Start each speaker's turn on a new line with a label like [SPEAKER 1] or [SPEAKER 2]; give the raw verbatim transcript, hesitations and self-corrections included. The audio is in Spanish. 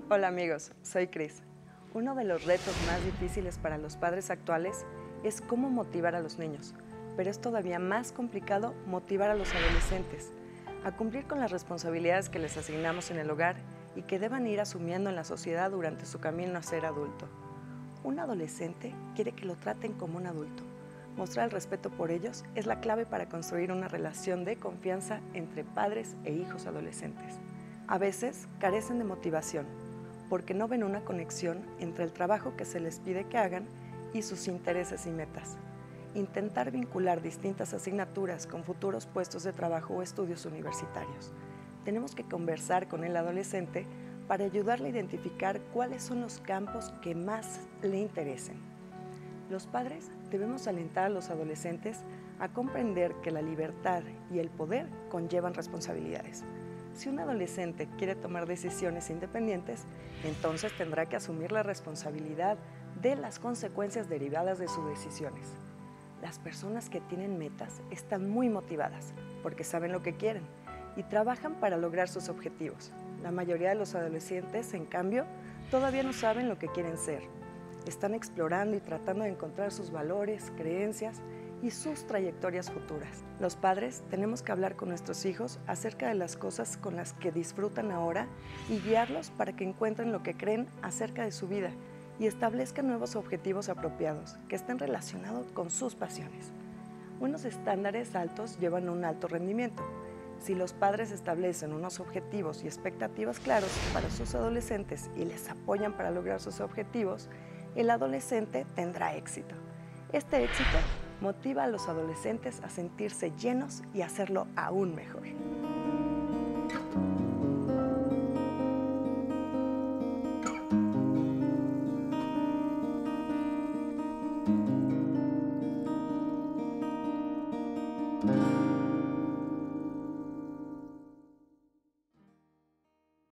[SPEAKER 1] Hola amigos, soy Cris. Uno de los retos más difíciles para los padres actuales es cómo motivar a los niños, pero es todavía más complicado motivar a los adolescentes a cumplir con las responsabilidades que les asignamos en el hogar y que deban ir asumiendo en la sociedad durante su camino a ser adulto. Un adolescente quiere que lo traten como un adulto. Mostrar el respeto por ellos es la clave para construir una relación de confianza entre padres e hijos adolescentes. A veces carecen de motivación porque no ven una conexión entre el trabajo que se les pide que hagan y sus intereses y metas. Intentar vincular distintas asignaturas con futuros puestos de trabajo o estudios universitarios. Tenemos que conversar con el adolescente para ayudarle a identificar cuáles son los campos que más le interesen. Los padres debemos alentar a los adolescentes a comprender que la libertad y el poder conllevan responsabilidades. Si un adolescente quiere tomar decisiones independientes, entonces tendrá que asumir la responsabilidad de las consecuencias derivadas de sus decisiones. Las personas que tienen metas están muy motivadas porque saben lo que quieren y trabajan para lograr sus objetivos. La mayoría de los adolescentes, en cambio, todavía no saben lo que quieren ser. Están explorando y tratando de encontrar sus valores, creencias y sus trayectorias futuras. Los padres tenemos que hablar con nuestros hijos acerca de las cosas con las que disfrutan ahora y guiarlos para que encuentren lo que creen acerca de su vida y establezcan nuevos objetivos apropiados que estén relacionados con sus pasiones. Unos estándares altos llevan a un alto rendimiento. Si los padres establecen unos objetivos y expectativas claros para sus adolescentes y les apoyan para lograr sus objetivos, el adolescente tendrá éxito. Este éxito motiva a los adolescentes a sentirse llenos y hacerlo aún mejor.